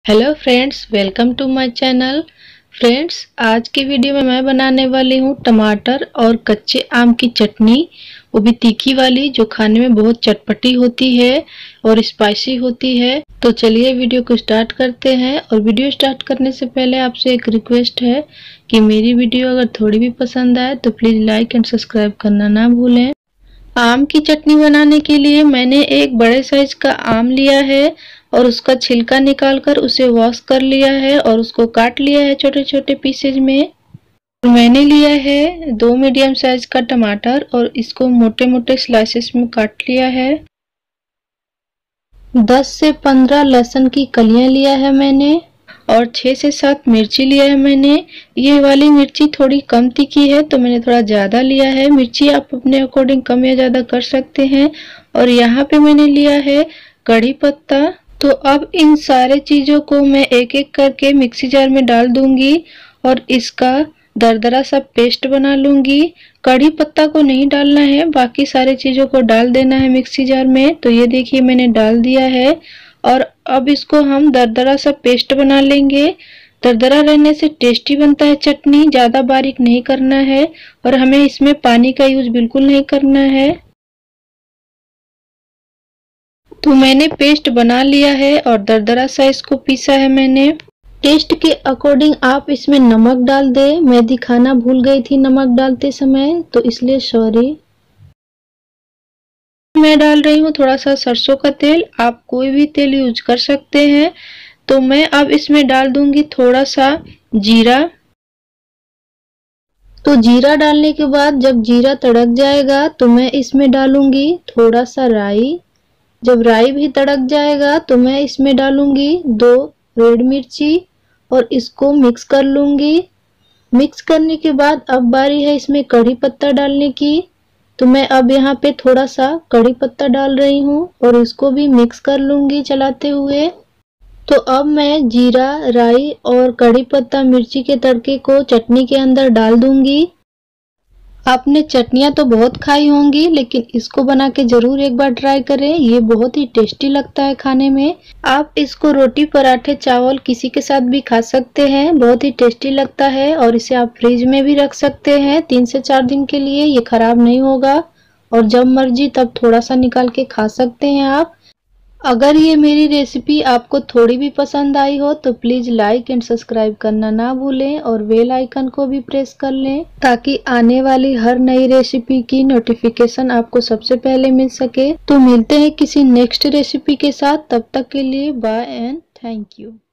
Hello friends, welcome to my channel. Friends, आज की video में मैं बनाने वाली हूँ टमाटर और कच्चे आम की चटनी, वो भी तीखी वाली, जो खाने में बहुत चटपटी होती है और स्पाइसी होती है। तो चलिए वीडियो को स्टार्ट करते हैं। और वीडियो स्टार्ट करने से पहले आपसे एक रिक्वेस्ट है कि मेरी वीडियो अगर थोड़ी भी पसंद आए तो प्लीज़ लाइक एंड सब्सक्राइब करना ना भूलें। आम की चटनी बनाने के लिए मैंने एक बड़े साइज का आम लिया है और उसका छिलका निकालकर उसे वॉश कर लिया है और उसको काट लिया है छोटे छोटे पीसेज में। मैंने लिया है 2 मीडियम साइज का टमाटर और इसको मोटे मोटे स्लाइसेस में काट लिया है। 10 से 15 लहसुन की कलियां लिया है मैंने और 6 से 7 मिर्ची लिया है मैंने। ये वाली मिर्ची थोड़ी कम तीखी है तो मैंने थोड़ा ज़्यादा लिया है। मिर्ची आप अपने अकॉर्डिंग कम या ज़्यादा कर सकते हैं। और यहाँ पे मैंने लिया है कड़ी पत्ता। तो अब इन सारे चीज़ों को मैं एक एक करके मिक्सी जार में डाल दूंगी और इसका दरदरा सा पेस्ट बना लूंगी। कड़ी पत्ता को नहीं डालना है, बाकी सारी चीज़ों को डाल देना है मिक्सी जार में। तो ये देखिए मैंने डाल दिया है और अब इसको हम दरदरा सा पेस्ट बना लेंगे। दरदरा रहने से टेस्टी बनता है चटनी, ज़्यादा बारीक नहीं करना है और हमें इसमें पानी का यूज बिल्कुल नहीं करना है। तो मैंने पेस्ट बना लिया है और दरदरा सा इसको पीसा है मैंने। टेस्ट के अकॉर्डिंग आप इसमें नमक डाल दे। मैं दिखाना भूल गई थी नमक डालते समय, तो इसलिए सॉरी। मैं डाल रही हूँ थोड़ा सा सरसों का तेल, आप कोई भी तेल यूज कर सकते हैं। तो मैं अब इसमें डाल दूंगी थोड़ा सा जीरा। तो जीरा डालने के बाद जब जीरा तड़क जाएगा तो मैं इसमें डालूंगी थोड़ा सा राई। जब राई भी तड़क जाएगा तो मैं इसमें डालूंगी 2 रेड मिर्ची और इसको मिक्स कर लूंगी। मिक्स करने के बाद अब बारी है इसमें कड़ी पत्ता डालने की। तो मैं अब यहाँ पे थोड़ा सा कड़ी पत्ता डाल रही हूँ और इसको भी मिक्स कर लूंगी चलाते हुए। तो अब मैं जीरा, राई और कड़ी पत्ता मिर्ची के तड़के को चटनी के अंदर डाल दूंगी। आपने चटनियाँ तो बहुत खाई होंगी, लेकिन इसको बना के जरूर एक बार ट्राई करें। ये बहुत ही टेस्टी लगता है खाने में। आप इसको रोटी, पराठे, चावल किसी के साथ भी खा सकते हैं। बहुत ही टेस्टी लगता है और इसे आप फ्रिज में भी रख सकते हैं 3 से 4 दिन के लिए। ये खराब नहीं होगा और जब मर्जी तब थोड़ा सा निकाल के खा सकते हैं आप। अगर ये मेरी रेसिपी आपको थोड़ी भी पसंद आई हो तो प्लीज़ लाइक एंड सब्सक्राइब करना ना भूलें और बेल आइकन को भी प्रेस कर लें, ताकि आने वाली हर नई रेसिपी की नोटिफिकेशन आपको सबसे पहले मिल सके। तो मिलते हैं किसी नेक्स्ट रेसिपी के साथ, तब तक के लिए बाय एंड थैंक यू।